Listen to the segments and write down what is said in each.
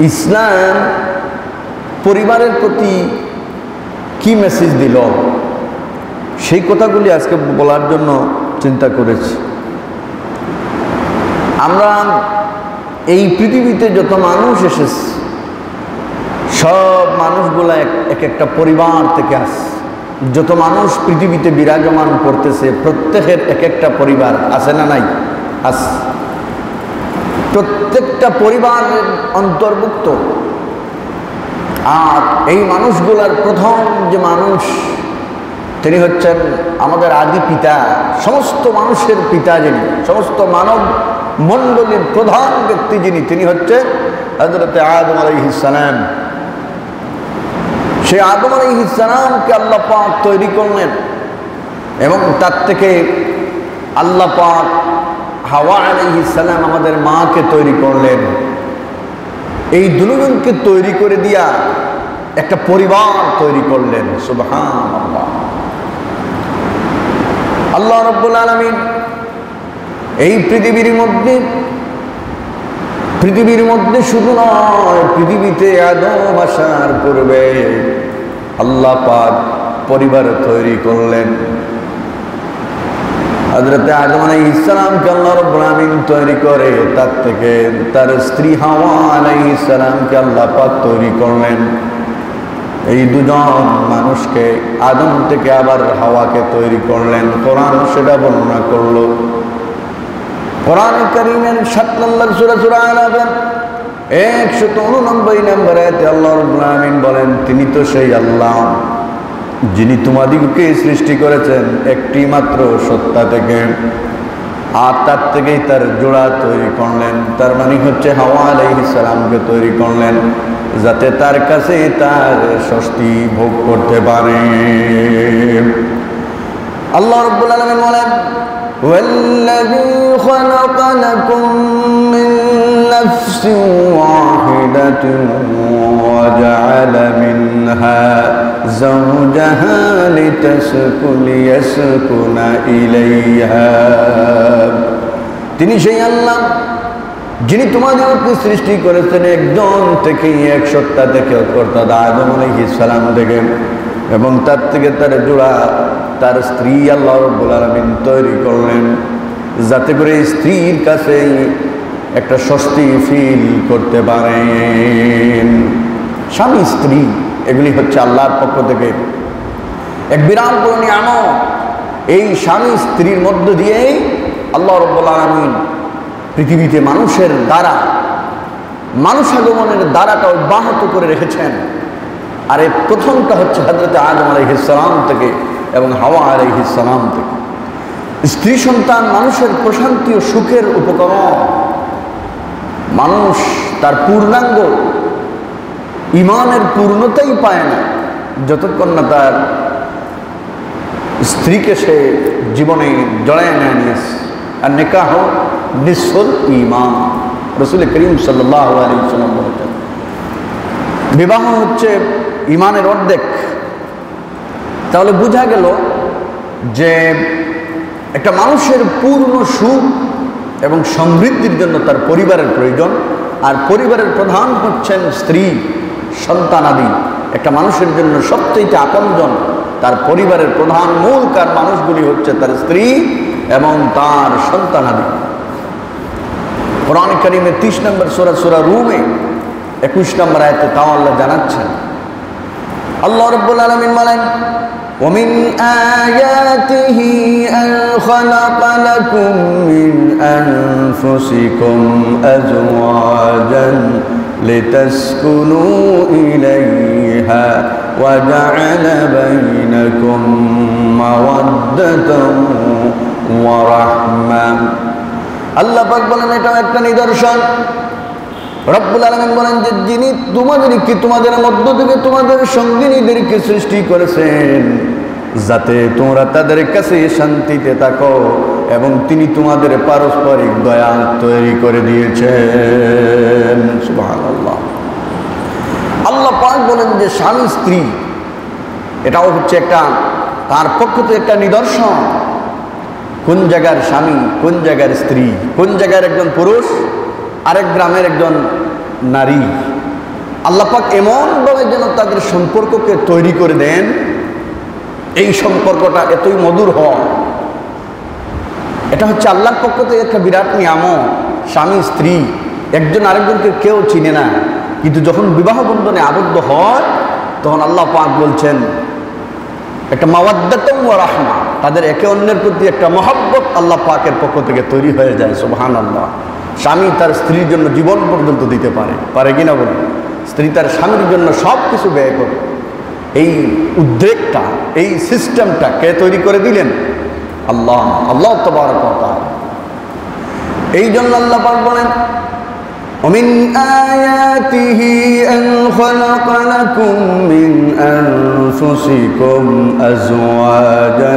ইসলাম পরিবারের প্রতি কি মেসেজ দিল, সেই কথাগুলি আজকে বলার জন্য চিন্তা করেছি। আমরা এই পৃথিবীতে যত মানুষ এসেছে, সব মানুষগুলা এক একটা পরিবার থেকে আসে। যত মানুষ পৃথিবীতে বিরাজমান করতেছে, প্রত্যেকের এক একটা পরিবার আছে না নাই? আছে। প্রত্যেকটা পরিবারের অন্তর্ভুক্ত। আর এই মানুষগুলার প্রথম যে মানুষ, তিনি হচ্ছেন আমাদের আদি পিতা, সমস্ত মানুষের পিতা যিনি, সমস্ত মানব মণ্ডলীর প্রধান ব্যক্তি যিনি, তিনি হচ্ছে হযরত আদম আলাইহিস সালাম। সেই আদম আলাইহিস সালামকে আল্লাহ পাক তৈরি করলেন এবং তার থেকে আল্লাহ পাক হাওয়া আলাইহিস সালাম আমাদের মাকে তৈরি করলেন। এই দুজনকে তৈরি করে দিয়া একটা পরিবার তৈরি করলেন। সুবহানাল্লাহ। আল্লাহ রাব্বুল আলামিন এই পৃথিবীর মধ্যে শুধু নয়, পৃথিবীতে আদম আসার পূর্বে আল্লাহ পাক পরিবার তৈরি করলেন। হযরত আদম আলাইহিস সালামকে আল্লাহ রাব্বুল আলামিন তৈরি করে তার থেকে তার স্ত্রী হাওয়া আলাইহিস সালামকে আল্লাহ পাক তৈরি করলেন। এই দুজন মানুষকে আদম থেকে আবার হাওয়াকে তৈরি করলেন। কোরআন সেটা বর্ণনা করলো। কোরআন কারীমের 7 নম্বর সূরা সূরা আরাফের 189 নম্বর আয়াতে আল্লাহ রাব্বুল আলামিন বলেন, তিনি তো সেই আল্লাহ যিনি তোমাদিগকে সৃষ্টি করেছেন একটি মাত্র সত্তা থেকে, আর তার থেকেই তার জোড়া তৈরি করলেন। তার মানে হচ্ছে হাওয়া আলাইহিস সালামকে তৈরি করলেন যাতে তার কাছে তার স্বস্তি ভোগ করতে পারে। আল্লাহ রাব্বুল আলামিন বলেন, ওয়াল্লাযী খালাকা লাকুম মিন নাফসিন ওয়াহিদাতিন ওয়া জাআলা মিনহা যাওজাহা লিতাসকুনা ইলাইহা। তিনি সেই আল্লাহ যিনি তোমাদেরকে সৃষ্টি করেছেন একজন থেকে, এক সত্তা থেকে, অর্থাৎ আদম আলাইহিস সালাম থেকে, এবং তার থেকে তার জোড়া তার স্ত্রী আল্লাহ রাব্বুল আলামিন তৈরি করলেন যাতে করে স্ত্রীর কাছে একটা স্বস্তি ফিল করতে পারেন। স্বামী স্ত্রী এগুলি হচ্ছে আল্লাহর পক্ষ থেকে এক বিরাট বড় নিয়ামত। এই স্বামী স্ত্রীর মধ্য দিয়েই আল্লাহ রাব্বুল আলামিন পৃথিবীতে মানুষের দ্বারা মানুষ আগমনের দ্বারাটা অব্যাহত করে রেখেছেন। আর এর প্রথমটা হচ্ছে হযরত আদম আলাইহিস সালাম থেকে এবং হাওয়া আলাইহিস সালাম থেকে। স্ত্রী সন্তান মানুষের প্রশান্তি ও সুখের উপকরণ। মানুষ তার পূর্ণাঙ্গ ঈমানের পূর্ণতাই পায় না যতক্ষণ না তার স্ত্রীকে সে জীবনে জড়ায় না নিয়েছে। আর নিকাহ নিসফুল ঈমান, রাসূল করিম সাল্লাল্লাহু আলাইহি ওয়াসাল্লাম বলেছেন, বিবাহ হচ্ছে ঈমানের অর্ধেক। তাহলে বোঝা গেল যে একটা মানুষের পূর্ণ সুখ এবং সমৃদ্ধির জন্য তার পরিবারের প্রয়োজন। আর পরিবারের প্রধান হচ্ছেন স্ত্রী, সন্তানাদি। একটা মানুষের জন্য সবচেয়ে আপনজন তার পরিবারের প্রধান মূল কার মানুষগুলি হচ্ছে তার স্ত্রী এবং তার সন্তানাদি। কোরআন কারীমের 30 নম্বর সূরা সূরা রুমে 21 নম্বর আয়াতে তাও আল্লাহ জানাচ্ছেন। আল্লাহ রাব্বুল আলামিন বলেন, وَمِنْ آيَاتِهِ أَنْ خَلَقَ لَكُم مِّنْ أَنفُسِكُمْ أَزْوَاجًا لِتَسْكُنُوا إِلَيْهَا وَجَعَلَ بَيْنَكُم مَّوَدَّةً وَرَحْمَةً। আল্লাহ পাক বলেন এটাও একটা নিদর্শন। রব্বুল আলামিন বলেন যে যিনি তোমাদের মধ্য থেকে তোমাদের সঙ্গিনীদেরকে সৃষ্টি করেছেন যাতে তোমরা তাদের কাছে শান্তিতে থাকো, এবং তিনি তোমাদের পারস্পরিক দয়া তৈরি করে দিয়েছেন। সুবহানাল্লাহ। আল্লাহ পাক বলেন যে স্বামী স্ত্রী এটাও হচ্ছে একটা তার পক্ষ থেকে একটা নিদর্শন। কোন জায়গার স্বামী, কোন জায়গার স্ত্রী, কোন জায়গার একজন পুরুষ, আরেক গ্রামের একজন নারী, আল্লাহ পাক এমনভাবে যেন তাদের সম্পর্ককে তৈরি করে দেন, এই সম্পর্কটা এতই মধুর হয়। এটা হচ্ছে আল্লাহর পক্ষ থেকে একটা বিরাট নিয়ামত। স্বামী স্ত্রী একজন আরেকজনকে কেউ চিনে না, কিন্তু যখন বিবাহ বন্ধনে আবদ্ধ হয় তখন আল্লাহ পাক বলছেন একটা মাওয়াদ্দাতুন ওয়া রাহমা, তাদের একে অন্যের প্রতি একটা মহব্বত আল্লাহ পাকের পক্ষ থেকে তৈরি হয়ে যায়। সুবহানাল্লাহ। স্বামী তার স্ত্রীর জন্য জীবন পর্যন্ত দিতে পারে কিনা বলুন? স্ত্রী তার স্বামীর জন্য সব কিছু ব্যয় করে। এই উদ্রেকটা, এই সিস্টেমটা কে তৈরি করে দিলেন? আল্লাহ তাবারক ওয়া তাআলা। এই জন্য আল্লাহ পাক বলেন ومن آياته أن خلق لكم من أنفسكم أزواجا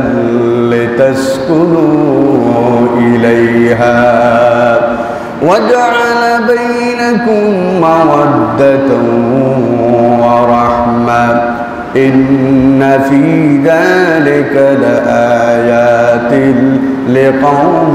لتسكنوا إليها وجعل بينكم مودة ورحمة إن في ذلك لآيات لقوم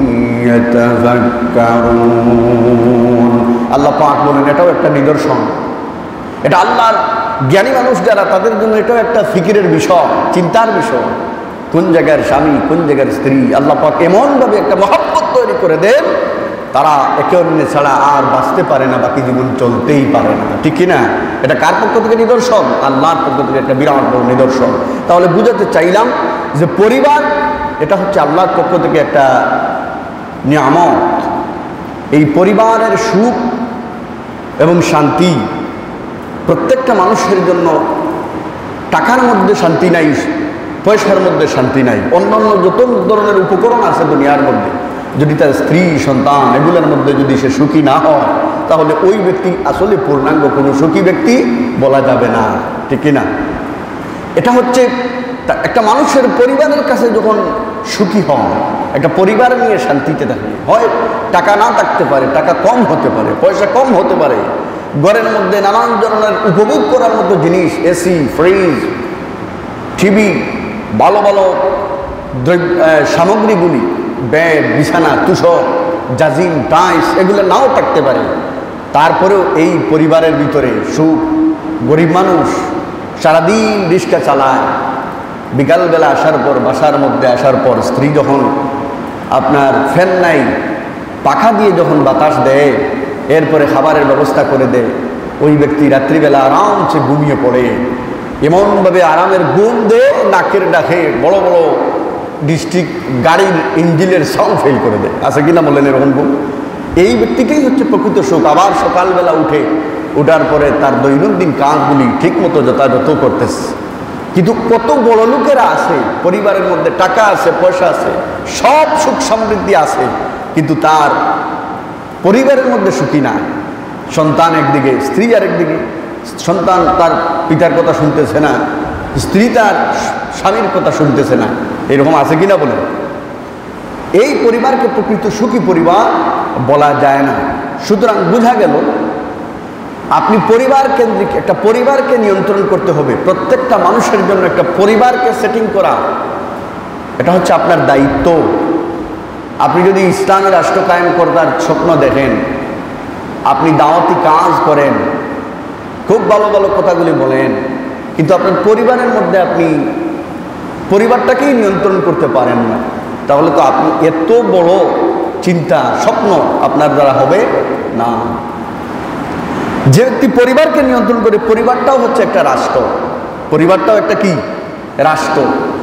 يتفكرون। আল্লাহ পাক বলেন এটাও একটা নিদর্শন, এটা আল্লাহর জ্ঞানী মানুষ যারা তাদের জন্য এটাও একটা ফিকিরের বিষয়, চিন্তার বিষয়। কোন জায়গার স্বামী, কোন জায়গার স্ত্রী আল্লাহ পাক এমনভাবে একটা মহব্বত তৈরি করে দেন, তারা একে অন্য ছাড়া আর বাঁচতে পারে না, বাকি জীবন চলতেই পারে না। ঠিক কিনা? এটা কার পক্ষ থেকে নিদর্শন? আল্লাহর পক্ষ থেকে একটা বিরাট বড় নিদর্শন। তাহলে বুঝাতে চাইলাম যে পরিবার এটা হচ্ছে আল্লাহর পক্ষ থেকে একটা নিয়ামত। এই পরিবারের সুখ এবং শান্তি প্রত্যেকটা মানুষের জন্য টাকার মধ্যে শান্তি নাই, পয়সার মধ্যে শান্তি নাই, অন্যান্য যত ধরনের উপকরণ আছে দুনিয়ার মধ্যে, যদি তার স্ত্রী সন্তান এগুলোর মধ্যে যদি সে সুখী না হয় তাহলে ওই ব্যক্তি আসলে পূর্ণাঙ্গ কোনো সুখী ব্যক্তি বলা যাবে না। ঠিক কিনা? এটা হচ্ছে একটা মানুষের পরিবারের কাছে যখন সুখী হয়, একটা পরিবার নিয়ে শান্তিতে থাকে, হয় টাকা না থাকতে পারে, টাকা কম হতে পারে, পয়সা কম হতে পারে, ঘরের মধ্যে নানান ধরনের উপভোগ করার মতো জিনিস, এসি, ফ্রিজ, টিভি, ভালো ভালো সামগ্রীগুলি, বেড, বিছানা, তুষক, জাজিম, টাইস এগুলো নাও থাকতে পারে, তারপরেও এই পরিবারের ভিতরে সুখ। গরিব মানুষ সারাদিন রিক্সা চালায়, বিকালবেলা আসার পর, বাসার মধ্যে আসার পর স্ত্রী যখন আপনার ফ্যান নাই, পাখা দিয়ে যখন বাতাস দেয়, এরপরে খাবারের ব্যবস্থা করে দেয়, ওই ব্যক্তি রাত্রিবেলা আরামসে ঘুমিয়ে পড়ে। এমনভাবে আরামের ঘুম দেয়, নাকের ডাকে বড় বড় ডিস্ট্রিক্ট গাড়ির ইঞ্জিনের সাউন্ড ফেল করে দেয়। আছে কিনা বলেন এরকম ঘুম? এই ব্যক্তিটাই হচ্ছে প্রকৃত সুখ। আবার সকালবেলা উঠার পরে তার দৈনন্দিন কাজগুলি ঠিকমতো যথাযথ করতেছে। কিন্তু কত বড় লোকেরা আছে, পরিবারের মধ্যে টাকা আছে, পয়সা আছে, সব সুখ সমৃদ্ধি আছে, কিন্তু তার পরিবারের মধ্যে সুখী না। সন্তান একদিকে, স্ত্রী আরেকদিকে। সন্তান তার পিতার কথা শুনতেছে না, স্ত্রী তার স্বামীর কথা শুনতেছে না। এরকম আছে কিনা বলেন? এই পরিবারকে প্রকৃত সুখী পরিবার বলা যায় না। সুতরাং বোঝা গেল আপনি পরিবার কেন্দ্রিক একটা পরিবারকে নিয়ন্ত্রণ করতে হবে। প্রত্যেকটা মানুষের জন্য একটা পরিবারকে সেটিং করা, এটা হচ্ছে আপনার দায়িত্ব। আপনি যদি ইসলামী রাষ্ট্র কায়েম করার স্বপ্ন দেখেন, আপনি দাওয়াতি কাজ করেন, খুব ভালো ভালো কথাগুলি বলেন, কিন্তু আপনার পরিবারের মধ্যে আপনি পরিবারটাকেই নিয়ন্ত্রণ করতে পারেন না, তাহলে তো আপনি এত বড় চিন্তা, স্বপ্ন আপনার দ্বারা হবে না। যে ব্যক্তি পরিবারকে নিয়ন্ত্রণ করে, পরিবারটাও হচ্ছে একটা রাষ্ট্র, পরিবারটাও একটা কি রাষ্ট্র।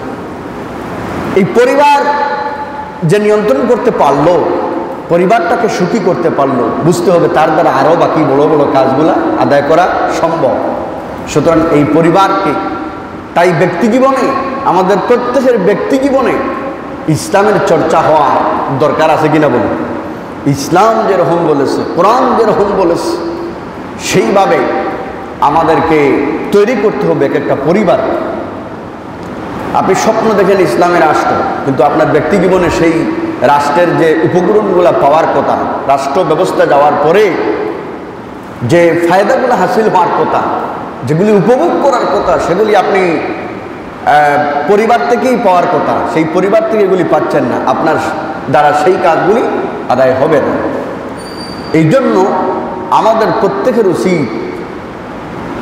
এই পরিবার যে নিয়ন্ত্রণ করতে পারলো, পরিবারটাকে সুখী করতে পারলো, বুঝতে হবে তার দ্বারা আরও বাকি বড় বড় কাজগুলা আদায় করা সম্ভব। সুতরাং এই পরিবারকে, তাই ব্যক্তি জীবনে, আমাদের প্রত্যেকের ব্যক্তি জীবনে ইসলামের চর্চা হওয়া দরকার আছে কিনা বলুন? ইসলাম যেরকম বলেছে, কোরআন যেরকম বলেছে, সেইভাবে আমাদেরকে তৈরি করতে হবে একটা পরিবার। আপনি স্বপ্ন দেখেন ইসলামের রাষ্ট্র, কিন্তু আপনার ব্যক্তি জীবনে সেই রাষ্ট্রের যে উপকরণগুলো পাওয়ার কথা, রাষ্ট্র ব্যবস্থা যাওয়ার পরে যে ফায়দাগুলো হাসিল হওয়ার কথা, যেগুলি উপভোগ করার কথা, সেগুলি আপনি পরিবার থেকেই পাওয়ার কথা, সেই পরিবার থেকে এগুলি পাচ্ছেন না, আপনার দ্বারা সেই কাজগুলি আদায় হবে না। এই জন্য আমাদের প্রত্যেকের উচিত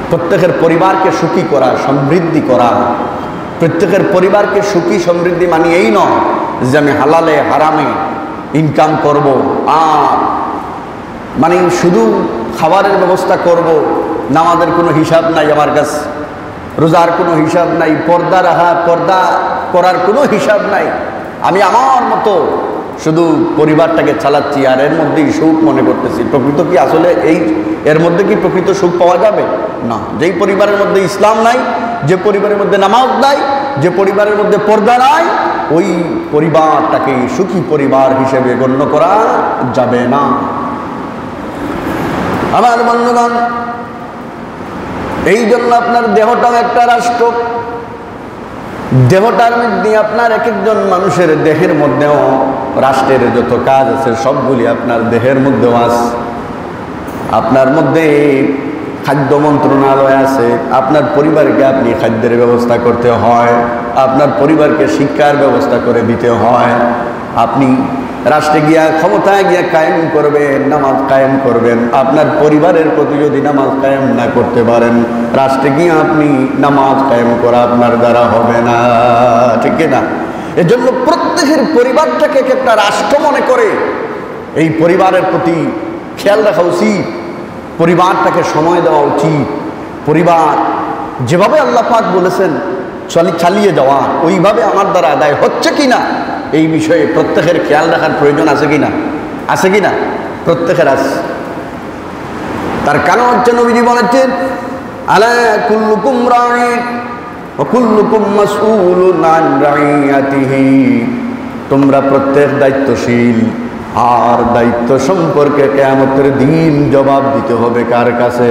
প্রত্যেকের পরিবারকে সুখী করা, সমৃদ্ধি করা। প্রত্যেকের পরিবারকে সুখী সমৃদ্ধি মানে এই নয় যে আমি হালালে হারামে ইনকাম করব, আর মানে শুধু খাবারের ব্যবস্থা করব, নামাজের কোনো হিসাব নাই আমার কাছে, রোজার কোনো হিসাব নাই, পর্দা করার কোনো হিসাব নাই, আমি আমার মতো শুধু পরিবারটাকে চালাচ্ছি আর এর মধ্যেই সুখ মনে করতেছি। প্রকৃত কি আসলে এর মধ্যে কি প্রকৃত সুখ পাওয়া যাবে? না। যেই পরিবারের মধ্যে ইসলাম নাই, যে পরিবারের মধ্যে নামাজ নাই, যে পরিবারের মধ্যে পর্দা নাই, ওই পরিবারটাকে সুখী পরিবার হিসেবে গণ্য করা যাবে না। আমার বন্ধুগণ, এই জন্য আপনার দেহটাও একটা রাষ্ট্র। দেহটার মধ্যে আপনার এক একজন মানুষের দেহের মধ্যেও রাষ্ট্রের যত কাজ আছে সবগুলি আপনার দেহের মধ্যেও আছে। আপনার মধ্যে খাদ্য মন্ত্রণালয় আছে, আপনার পরিবারকে আপনি খাদ্যের ব্যবস্থা করতে হয়, আপনার পরিবারকে শিক্ষার ব্যবস্থা করে দিতে হয়। আপনি রাষ্ট্রে গিয়া ক্ষমতায় গিয়া কায়েম করবেন, নামাজ কায়েম করবেন, আপনার পরিবারের প্রতি যদি নামাজ কায়েম না করতে পারেন, রাষ্ট্রে গিয়ে আপনি নামাজ কায়েম করা আপনার দ্বারা হবে না, ঠিক না? এজন্য প্রত্যেকের পরিবারটাকে একটা রাষ্ট্র মনে করে এই পরিবারের প্রতি খেয়াল রাখা উচিত, পরিবারটাকে সময় দেওয়া উচিত। পরিবার যেভাবে আল্লাহ পাক বলেছেন চালিয়ে যাওয়া, ওইভাবে আমার দ্বারা আদায় হচ্ছে কিনা এই বিষয়ে প্রত্যেকের খেয়াল রাখার প্রয়োজন আছে কিনা? আছে কিনা? প্রত্যেকের আছে। তার কারণ হচ্ছে নবীজি বলেছেন, আলা কুল্লুকুম রাঈন ওয়া কুল্লুকুম মাসউলুন আন রাইয়াতিহি, তোমরা প্রত্যেক দায়িত্বশীল, আর দায়িত্ব সম্পর্কে কিয়ামতের দিন জবাব দিতে হবে কার কাছে?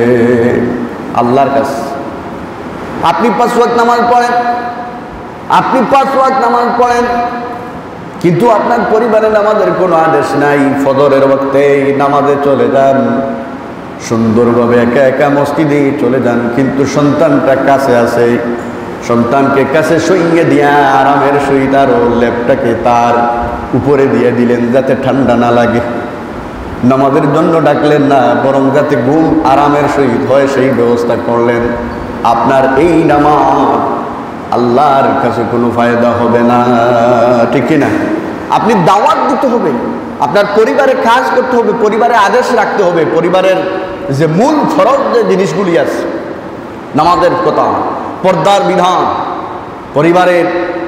আল্লাহর কাছে। আপনি 5 ওয়াক্ত নামাজ পড়েন, আপনি 5 ওয়াক্ত নামাজ পড়েন, কিন্তু আপনার পরিবারে নামাজের কোনো আদেশ নাই। ফজরের ওয়াক্তে নামাজে চলে যান, সুন্দরভাবে একা একা মসজিদে চলে যান, কিন্তু সন্তানটা কাছে আছে, সন্তানকে কাছে শুইয়ে দিয়া আরামের সহিত আরো লেপটাকে তার উপরে দিয়ে দিলেন যাতে ঠান্ডা না লাগে। নামাজের জন্য ডাকলেন না, বরং যাতে ঘুম আরামের সহিত হয় সেই ব্যবস্থা করলেন। আপনার এই নামাজ আল্লাহর কাছে কোনো ফায়দা হবে না, ঠিক কিনা? আপনি দাওয়াত দিতে হবে, আপনার পরিবারে কাজ করতে হবে, পরিবারে আদেশ রাখতে হবে, পরিবারের যে মূল ফরজ যে জিনিসগুলি আছে, নামাজের কথা, পর্দার বিধান, পরিবারের,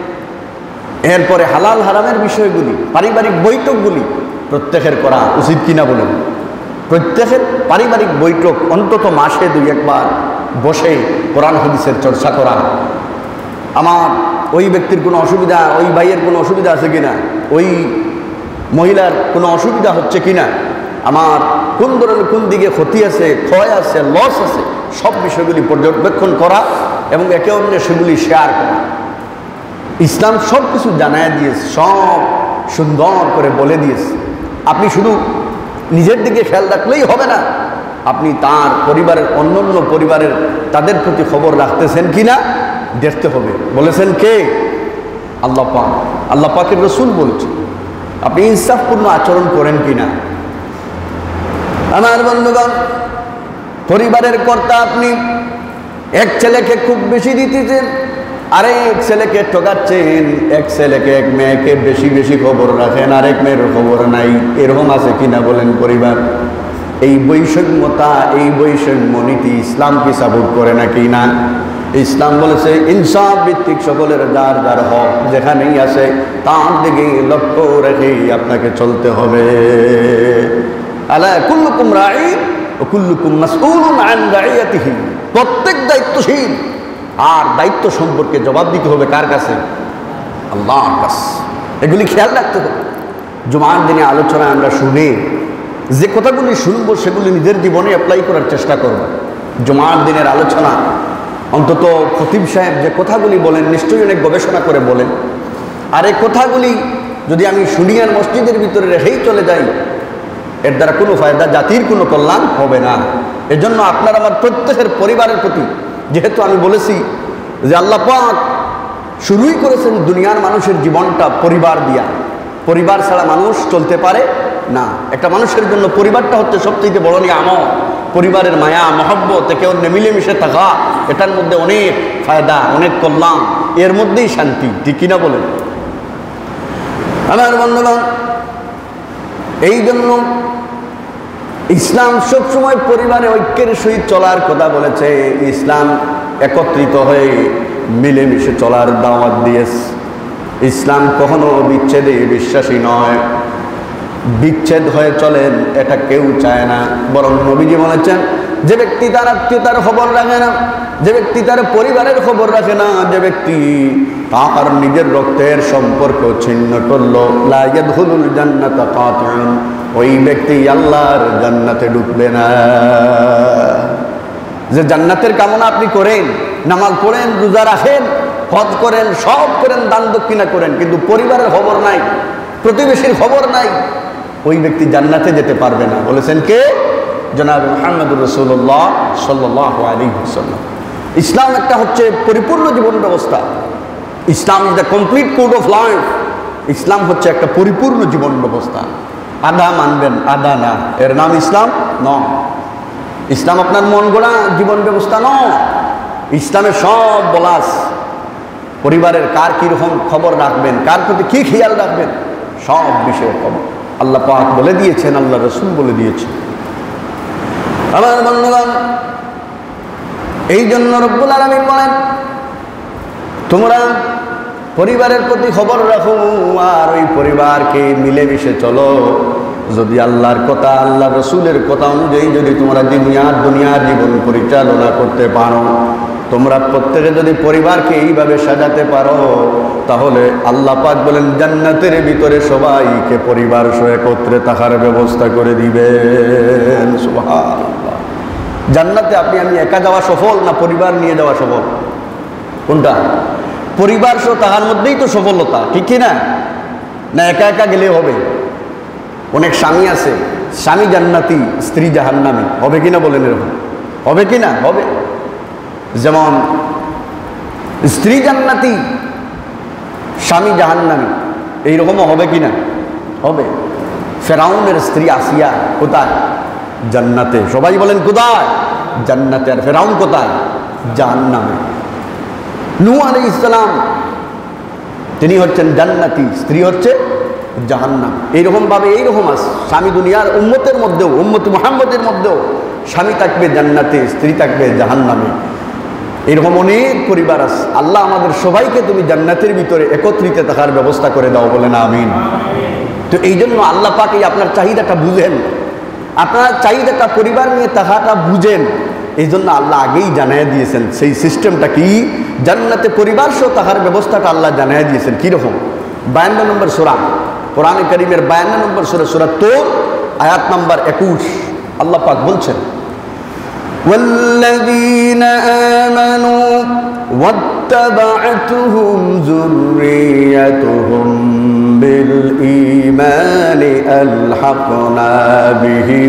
এরপরে হালাল হারামের বিষয়গুলি, পারিবারিক বৈঠকগুলি প্রত্যেকের করা উচিত কিনা বলুন? প্রত্যেকের পারিবারিক বৈঠক অন্তত মাসে 2-1 বার বসে কোরআন হাদিসের চর্চা করা। আমার ওই ব্যক্তির কোনো অসুবিধা, ওই ভাইয়ের কোনো অসুবিধা আছে কিনা, ওই মহিলার কোনো অসুবিধা হচ্ছে কিনা, আমার কোন ধরনের কোন দিকে ক্ষতি আছে, ক্ষয় আছে, লস আছে, সব বিষয়গুলি পর্যবেক্ষণ করা এবং একে অন্যের সেগুলি শেয়ার করা। ইসলাম সব কিছু জানায় দিয়েছে, সব সুন্দর করে বলে দিয়েছে। আপনি শুধু নিজের দিকে খেয়াল রাখলেই হবে না, আপনি তার পরিবারের অন্যান্য পরিবারের তাদের প্রতি খবর রাখতেছেন কিনা দেখতে হবে। বলেছেন কে? আল্লাহ পাক, আল্লাহ পাকের রসুল বলছে। আপনি ইনসাফপূর্ণ আচরণ করেন কিনা? আমার বন্ধুগণ, পরিবারের কর্তা আপনি। এক ছেলেকে খুব বেশি দিতেছেন, আরেক ছেলেকে ঠকাচ্ছেন, এক ছেলেকে এক মেয়েকে বেশি বেশি খবর রাখেন, আরেক মেয়ের খবর নাই। এরকম আছে কিনা বলেন পরিবার? এই বৈষম্যতা, এই বৈষম্য নীতি ইসলাম কি সাপোর্ট করে নাকি না? ইসলাম বলেছে ইনসাফ ভিত্তিক সকলের যার যার হক যেখানেই আছে তার দিকে লক্ষ্য রেখেই আপনাকে চলতে হবে। আলা কুল্লুকুম রাঈন ওয়া কুল্লুকুম মাসউলুন আন রাইয়াতিহি, প্রত্যেক দায়িত্বশীল, আর দায়িত্ব সম্পর্কে জবাব দিতে হবে কার কাছে? আল্লাহর কাছে। এগুলি খেয়াল রাখতে হবে। জুমার দিনে আলোচনা আমরা শুনে যে কথাগুলি শুনবো সেগুলি নিজের জীবনে অ্যাপ্লাই করার চেষ্টা করব। জুমার দিনের আলোচনা অন্তত খতিব সাহেব যে কথাগুলি বলেন নিশ্চয়ই অনেক গবেষণা করে বলেন, আর এই কথাগুলি যদি আমি শুনি আর মসজিদের ভিতরে রেখেই চলে যাই, এর দ্বারা কোনো ফায়দা, জাতির কোনো কল্যাণ হবে না। এজন্য আপনার আমার প্রত্যেকের পরিবারের প্রতি, যেহেতু আমি বলেছি যে আল্লাহ পাক শুরুই করেছেন দুনিয়ার মানুষের জীবনটা পরিবার দিয়া, পরিবার ছাড়া মানুষ চলতে পারে না। একটা মানুষের জন্য পরিবারটা হচ্ছে সবচেয়ে বড় নিয়ামত। পরিবারের মায়া মহব্বত, একে অন্য মিলেমিশে থাকা, এটার মধ্যে অনেক ফায়দা, অনেক কল্যাণ, এর মধ্যেই শান্তি, ঠিক কিনা বলেন? আমার বন্ধুগণ, এই জন্য ইসলাম সবসময় পরিবারে ঐক্যের সহিত চলার কথা বলেছে। ইসলাম একত্রিত হয়ে মিলেমিশে চলার দাওয়াত দিয়েছে। ইসলাম কখনো বিচ্ছেদে বিশ্বাসী নয়, বিচ্ছেদ হয়ে চলেন এটা কেউ চায় না। বরং নবীজি বলেছেন, যে ব্যক্তি তার আত্মীয়তার খবর রাখে না, যে ব্যক্তি তার পরিবারের খবর রাখে না, যে ব্যক্তি তার নিজের রক্তের সম্পর্ক ছিন্ন করলো, লা ইয়াদখুলুল জান্নাতা কাতিউন, ওই ব্যক্তি আল্লাহর জান্নাতে ঢুকবে না। যে জান্নাতের কামনা আপনি করেন, নামাজ পড়েন, রোজা রাখেন, হজ করেন, সব করেন, দান দক্ষিণা করেন, কিন্তু পরিবারের খবর নাই, প্রতিবেশীর খবর নাই, ওই ব্যক্তি জান্নাতে যেতে পারবে না। বলেছেন কে? জনাব মুহাম্মদুর রাসূলুল্লাহ সাল্লাল্লাহু আলাইহি ওয়াসাল্লাম। ইসলাম একটা হচ্ছে পরিপূর্ণ জীবন ব্যবস্থা। Islam is the complete code of life. ইসলাম হচ্ছে একটা পরিপূর্ণ জীবন ব্যবস্থা। আধা মানবেন, আধা না, এর নাম ইসলাম নয়। ইসলাম আপনার মন গড়া জীবন ব্যবস্থা নয়। ইসলামের সব বলাস, পরিবারের কার কীরকম খবর রাখবেন, কার প্রতি কী খেয়াল রাখবেন, সব বিষয়ে খবর আল্লাহ পাক বলে দিয়েছেন, আল্লাহ রসুল বলে দিয়েছেন। আমার বন্ধুগণ, এই জন্য রব্বুল আলামিন বলেন, তোমরা পরিবারের প্রতি খবর রাখো আর ওই পরিবারকে মিলেমিশে চলো। যদি আল্লাহর কথা, আল্লাহ রসুলের কথা অনুযায়ী যদি তোমরা দুনিয়ার জীবন পরিচালনা করতে পারো, তোমরা প্রত্যেকে যদি পরিবারকে এইভাবে সাজাতে পারো, তাহলে আল্লাহ পাক বলেন জান্নাতের ভিতরে সবাইকে পরিবার সহ একত্রে থাকার ব্যবস্থা করে দিবেন। সুবহানাল্লাহ। জান্নাতে আপনি আমি একা যাওয়া সফল না পরিবার নিয়ে যাওয়া সফল? কোনটা? পরিবার সহ থাকার মধ্যেই তো সফলতা, ঠিক কি না? না একা একা গেলে হবে? অনেক স্বামী আছে, স্বামী জান্নাতি, স্ত্রী জাহান্নামী, হবে কিনা বলেন? এরকম হবে কিনা? হবে। যেমন স্ত্রী জান্নাতি, স্বামী জাহান্নামী, এইরকমও হবে কিনা? হবে। ফেরাউনের স্ত্রী আসিয়া কোথায়? জান্নাতে। সবাই বলেন কোথায়? জান্নাতে। আর ফেরাউন কোথায়? জাহান্নামে। নূহ আলাইহিস সালাম তিনি হচ্ছেন জান্নাতি, স্ত্রী হচ্ছে জাহান্নাম। এইরকমভাবে এইরকম আছে স্বামী দুনিয়ার উম্মতের মধ্যেও, উম্মত মুহাম্মদের মধ্যেও স্বামী থাকবে জান্নাতে, স্ত্রী থাকবে জাহান্নামে। এরকম অনেক পরিবার আছে। আল্লাহ আমাদের সবাইকে তুমি জান্নাতের ভিতরে একত্রিত থাকার ব্যবস্থা করে দাও, বলেন আমিন। তো এই জন্য আল্লাহ পাক আপনার চাহিদাটা বুঝেন, আপনার চাহিদাটা পরিবার নিয়ে থাকাটা বুঝেন। এই জন্য আল্লাহ আগেই জানিয়ে দিয়েছেন সেই সিস্টেমটা কি, জান্নাতে পরিবার সহ থাকার ব্যবস্থাটা আল্লাহ জানিয়ে দিয়েছেন। কীরকম? 52 নম্বর সূরা, কোরআনে কারীমের 52 নম্বর সূরা, সূরা তূর, আয়াত নম্বর 21। আল্লাহ পাক বলছেন, والذين آمنوا واتبعتهم ذريتهم بالإيمان ألحقنا بهم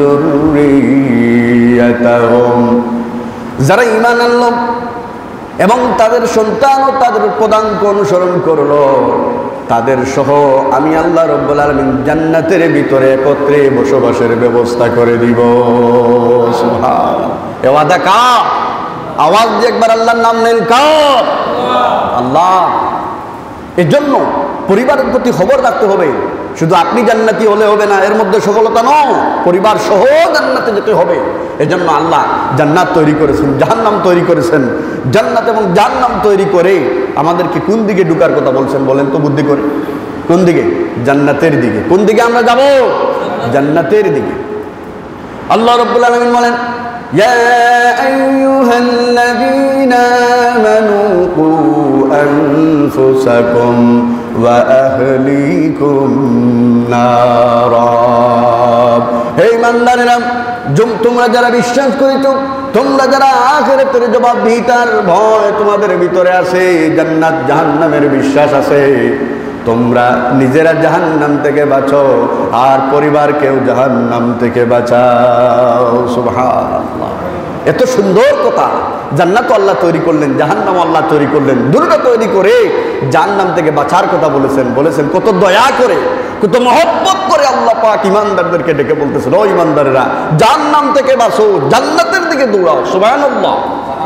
ذريتهم। যারা ঈমান আনলো এবং তাদের সন্তান ও তাদের পদাঙ্ক অনুসরণ করলো, তাদের সহ আমি আল্লাহ রব্বুল আলামিন জান্নাতের ভিতরে একত্রে বসবাসের ব্যবস্থা করে দিব। সুবহানাল্লাহ। এ ওয়াদা কার? আওয়াজ দিয়ে একবার আল্লাহর নাম নেন, কার? আল্লাহ। এর জন্য পরিবারের প্রতি খবর রাখতে হবে। শুধু আপনি জান্নাতি হলে হবে না, এর মধ্যে সফলতা নয়, পরিবার সহ জান্নাতে যেতে হবে। এজন্য আল্লাহ জান্নাত তৈরি করেছেন, জাহান্নাম তৈরি করেছেন। জান্নাত এবং জাহান্নাম তৈরি করে আমাদেরকে কোন দিকে ঢোকার কথা বলছেন বলেন তো বুদ্ধি করে? কোন দিকে? জান্নাতের দিকে। কোন দিকে আমরা যাব? জান্নাতের দিকে। আল্লাহ রাব্বুল আলামিন বলেন, ইয়া আইয়ুহাল্লাযীনা আমানু কু আনফুসাকুম ওয়া আহলিকুম নারা। হে ঈমানদারেরা, তোমরা যারা বিশ্বাস করেছো, তোমরা যারা আখিরাতের জবাবদিহিতার ভয় তোমাদের ভিতরে আছে, জান্নাত জাহান্নামের বিশ্বাস আছে, তোমরা নিজেরা জাহান্নাম থেকে বাঁচো আর পরিবারকেও জাহান্নাম থেকে বাঁচাও। সুবহানাল্লাহ। এত সুন্দর কথা। জান্নাত আল্লাহ তৈরি করলেন, জাহান্নাম আল্লাহ তৈরি করলেন, দুটো তৈরি করে জাহান্নাম থেকে বাঁচার কথা বলেছেন কত দয়া করে, কত মহব্বত করে আল্লাহ পাক ইমানদারদেরকে ডেকে বলতেছেন, ও ইমানদারেরা জাহান্নাম থেকে বাঁচো, জান্নাতের দিকে দৌড়াও। সুবহানাল্লাহ।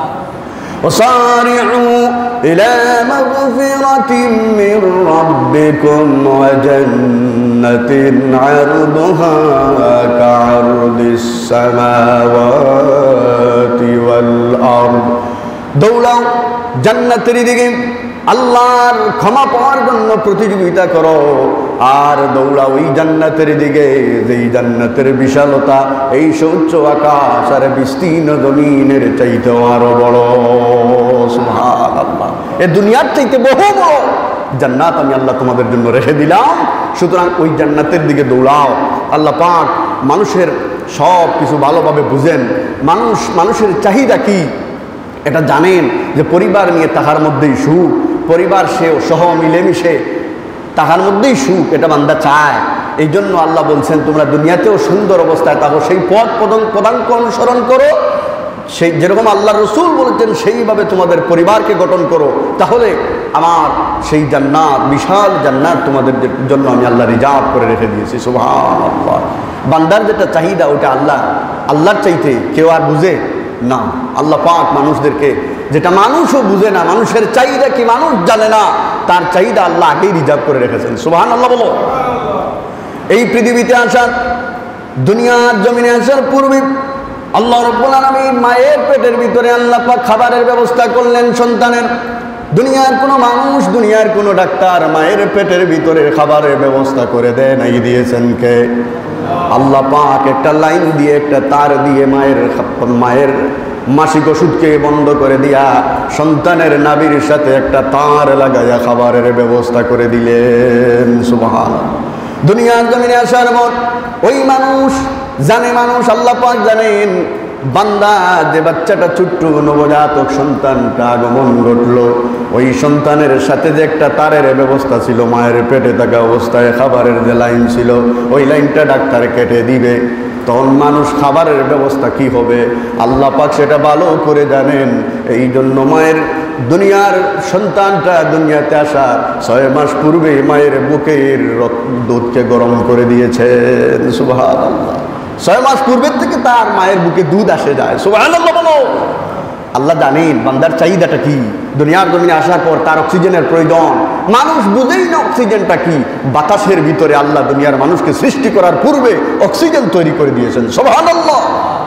وسارعوا إلى مغفرة من ربكم وجنة عرضها كعرض السماوات والأرض। দৌড়াও জান্নাতের দিকে, আল্লাহর ক্ষমা পাওয়ার জন্য প্রতিযোগিতা করো, আর দৌড়াও ওই জান্নাতের দিকে যেই জান্নাতের বিশালতা এই সৌচ্চ আকাশ আর বিস্তীর্ণ জমিনের চাইতেও আরো বড়। সুবহানাল্লাহ। এই দুনিয়ার চাইতে বহু বড় জান্নাত আমি আল্লাহ তোমাদের জন্য রেখে দিলাম। সুতরাং ওই জান্নাতের দিকে দৌড়াও। আল্লাহ পাক মানুষের সব কিছু ভালোভাবে বুঝেন। মানুষের চাহিদা কি এটা জানেন, যে পরিবার নিয়ে তাহার মধ্যেই সুখ, পরিবার সে সহ মিলেমিশে তাহার মধ্যেই সুখ, এটা বান্দা চায়। এই জন্য আল্লাহ বলছেন তোমরা দুনিয়াতেও সুন্দর অবস্থায় থাকো, সেই পথ পদাঙ্ক অনুসরণ করো, সেই যেরকম আল্লাহ রসুল বলেছেন সেইভাবে তোমাদের পরিবারকে গঠন করো, তাহলে আমার সেই জান্নাত, বিশাল জান্নাত তোমাদের জন্য আমি আল্লাহ রিজার্ভ করে রেখে দিয়েছি। সুবহানাল্লাহ। বান্দার যেটা চাহিদা ওটা আল্লাহর চাইতে কেউ আর বুঝে না। আল্লাহ পাক মানুষদেরকে, যেটা মানুষও বুঝে না, মানুষের চাহিদা কি মানুষ জানে না, তার চাহিদা আল্লাহ আগেই রিজার্ভ করে রেখেছেন। সুবহানাল্লাহ বলো। এই পৃথিবীতে আসার, দুনিয়ার জমিনে আসার পূর্বে আল্লাহ রাব্বুল আলামিন মায়ের পেটের ভিতরে আল্লাহ পাক খাবারের ব্যবস্থা করলেন সন্তানের। দুনিয়ার কোনো মানুষ, দুনিয়ার কোনো ডাক্তার মায়ের পেটের ভিতরে খাবারের ব্যবস্থা করে দেয় নাই, দিয়েছেন কে? আল্লাহ পাক একটা লাইন দিয়ে, একটা তার দিয়ে মায়ের মাসিক ওষুধকে বন্ধ করে দিয়া সন্তানের নাভির সাথে একটা তার লাগাইয়া খাবারের ব্যবস্থা করে দিলেন। সুবহানাল্লাহ। দুনিয়ার জমিনে আসার পর ওই মানুষ জানে, মানুষ আল্লাহ পাক জানেন, বান্দা যে বাচ্চাটা ছোট্ট নবজাতক সন্তানটা আগমন ঘটলো, ওই সন্তানের সাথে যে একটা তারের ব্যবস্থা ছিল, মায়ের পেটে থাকা অবস্থায় খাবারের যে লাইন ছিল, ওই লাইনটা ডাক্তার কেটে দিবে, তখন মানুষ খাবারের ব্যবস্থা কি হবে আল্লাহ পাক সেটা ভালো করে জানেন। এই জন্য মায়ের দুনিয়ার সন্তানটা দুনিয়াতে আসা 6 মাস পূর্বে মায়ের বুকের দুধকে গরম করে দিয়েছেন। সুবহানাল্লাহ। 6 মাস পূর্বের থেকে তার মায়ের বুকে দুধ আসে যায়। সুবহানাল্লাহ বলো। আল্লাহ জানেন বান্দার চাহিদাটা কি। দুনিয়ার জমিনে আসার পর তার অক্সিজেনের প্রয়োজন, মানুষ বুঝেই না অক্সিজেনটা কি। বাতাসের ভিতরে আল্লাহ দুনিয়ার মানুষকে সৃষ্টি করার পূর্বে অক্সিজেন তৈরি করে দিয়েছেন। সুবহানাল্লাহ।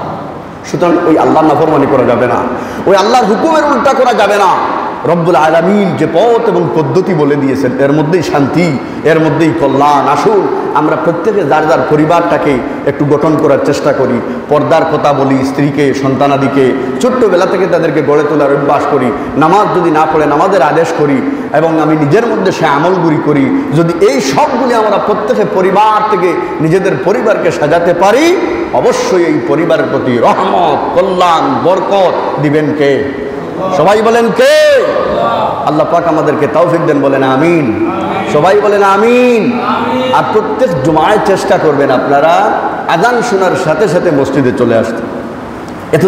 সুতরাং ওই আল্লাহর নাফরমানি করা যাবে না, ওই আল্লাহর হুকুমের উল্টা করা যাবে না। রব্বুল আলামিন যে পথ এবং পদ্ধতি বলে দিয়েছেন, এর মধ্যেই শান্তি, এর মধ্যেই কল্যাণ। আসুন আমরা প্রত্যেকে যার যার পরিবারটাকে একটু গঠন করার চেষ্টা করি, পর্দার কথা বলি, স্ত্রীকে, সন্তানাদিকে ছোট্টবেলা থেকে তাদেরকে গড়ে তোলার অভ্যাস করি, নামাজ যদি না পড়ে নামাজের আদেশ করি, এবং আমি নিজের মধ্যে সে আমলগুলি করি। যদি এই সবগুলি আমরা প্রত্যেকে পরিবার থেকে নিজেদের পরিবারকে সাজাতে পারি, অবশ্যই এই পরিবারের প্রতি রহমত, কল্যাণ, বরকত দিবেন কে? সবাই বলেন কে? আল্লাহ পাক আমাদেরকে তৌফিক দেন, বলেন আমিন। সবাই বলেন আমিন। আর প্রত্যেক জুমায় চেষ্টা করবেন আপনারা আযান শোনার সাথে সাথে মসজিদে চলে আসতে। এত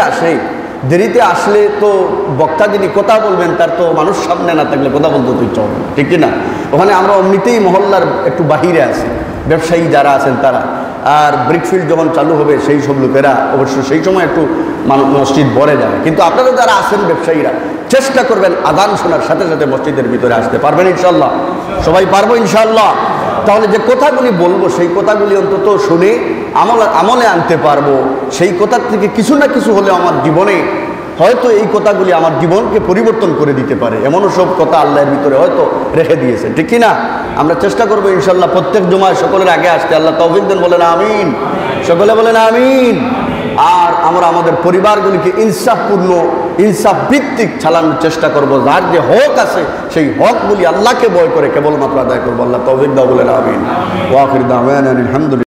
দেরিতে আসলে তো বক্তা যিনি কথা বলবেন তার তো মানুষ সামনে না থাকলে কথা বলতে তো ইচ্ছা হবে, ঠিক কি না? ওখানে আমরা এমনিতেই মহল্লার একটু বাহিরে আছি, ব্যবসায়ী যারা আছেন তারা। আর ব্রিকফিল্ড যখন চালু হবে সেই সব লোকেরা অবশ্য সেই সময় একটু মসজিদ ভরে যায়। কিন্তু আপনারা যারা আছেন ব্যবসায়ীরা চেষ্টা করবেন আযান শোনার সাথে সাথে মসজিদের ভিতরে আসতে। পারবেন ইনশাআল্লাহ? সবাই পারবো ইনশাআল্লাহ? তাহলে যে কথাগুলি বলবো সেই কথাগুলি অন্তত শুনে আমলে আনতে পারবো। সেই কথার থেকে কিছু না কিছু হলে আমার জীবনে হয়তো এই কথাগুলি আমার জীবনকে পরিবর্তন করে দিতে পারে, এমনও সব কথা আল্লাহর ভিতরে হয়তো রেখে দিয়েছে, ঠিক কি না? আমরা চেষ্টা করবো ইনশাআল্লাহ প্রত্যেক জুমায় সকলের আগে আসতে। আল্লাহ তৌফিক দেন, বলেন আমিন। সকলে বলেন আমিন। আর আমরা আমাদের পরিবারগুলিকে ইনসাফপূর্ণ, ইনসাফ ভিত্তিক চালানোর চেষ্টা করবো। যার যে হক আছে সেই হকগুলি আল্লাহকে ভয় করে কেবলমাত্র আদায় করবো। আল্লাহ তৌফিক দাও, বলেন আমিন। ওয়া আখির দাওয়ানা আলহামদুলিল্লাহ।